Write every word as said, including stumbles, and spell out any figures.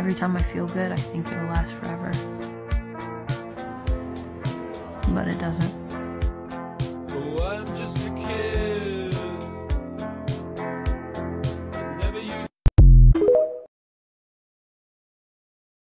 Every time I feel good, I think it'll last forever. But it doesn't. What